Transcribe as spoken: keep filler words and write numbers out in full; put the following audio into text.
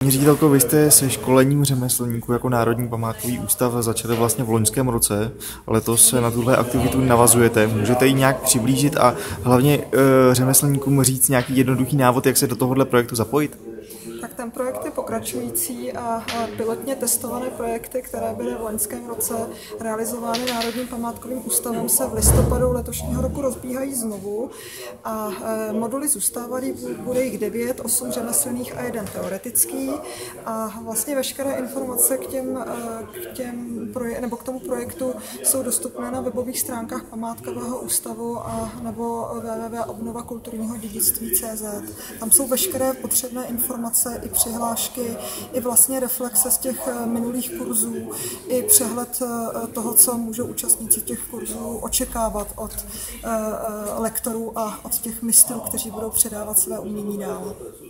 Paní ředitelko, vy jste se školením řemeslníků jako Národní památkový ústav začali vlastně v loňském roce. Letos se na tuhle aktivitu navazujete. Můžete ji nějak přiblížit a hlavně e, řemeslníkům říct nějaký jednoduchý návod, jak se do tohohle projektu zapojit? Tak ten projekt je pokračující a pilotně testované projekty, které byly v loňském roce realizovány Národním památkovým ústavem, se v listopadu letošního roku rozbíhají znovu a moduly zůstávají, bude jich devět, osm řemeslných a jeden teoretický a vlastně veškeré informace k těm, k těm proje- nebo k tomu projektu jsou dostupné na webových stránkách Památkového ústavu a nebo w w w tečka obnova kulturního dědictví tečka c z. Tam jsou veškeré potřebné informace, i přihlášky, i vlastně reflexe z těch minulých kurzů, i přehled toho, co můžou účastníci těch kurzů očekávat od lektorů a od těch mistrů, kteří budou předávat své umění dál.